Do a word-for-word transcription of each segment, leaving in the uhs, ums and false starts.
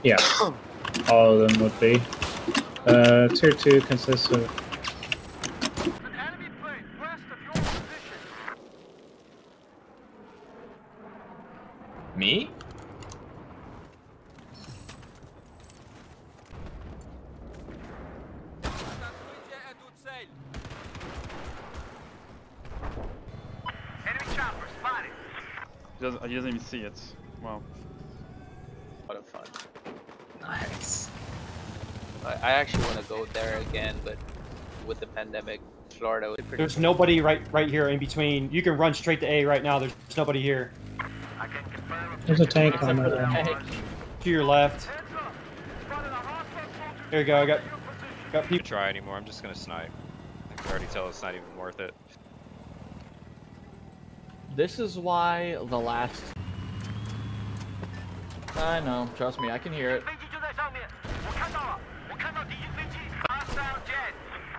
Yeah, all of them would be. Uh, tier two consists of. An enemy plane west of your position. Me? Enemy chopper spotted. He doesn't, he doesn't even see it. Wow. What a fun. Nice. I, I actually want to go there again, but with the pandemic, Florida would be pretty. There's nobody right right here in between. You can run straight to A right now. There's nobody here. I can confirm. There's a tank on Except for the. the tank to your left. Heads up. Spotted a hostile soldier. There you go. I got Your position. got To people. try anymore. I'm just gonna snipe. I can already tell it's not even worth it. This is why the last. I know. Trust me, I can hear it. 飞机就在上面，我看到了，我看到敌军飞机 ，hostile jet。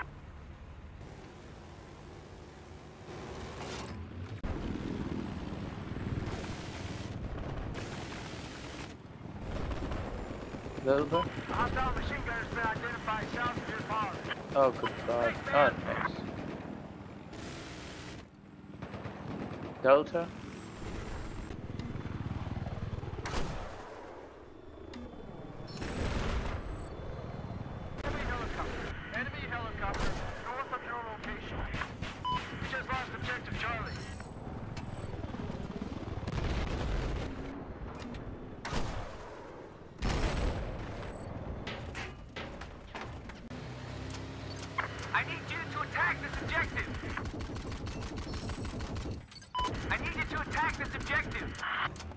Delta? Hostile machine gun has been identified south of your pause. Oh, good God. Oh, thanks. Delta? Enemy helicopter. Enemy helicopter north of your location. We just lost objective Charlie. I need you to attack this objective. I need you to attack this objective.